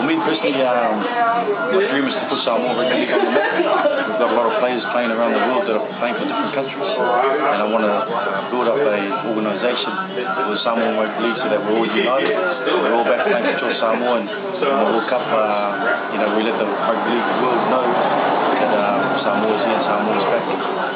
me personally, my dream is to put Samoa Rugby League on the map. We've got a lot of players playing around the world that are playing for different countries, and I want to build up an organisation with Samoan Rugby League so that we're all united. We're all back playing for Toa Samoa, and in the World Cup, we let the Rugby League world know that Samoa's here and Samoa's back.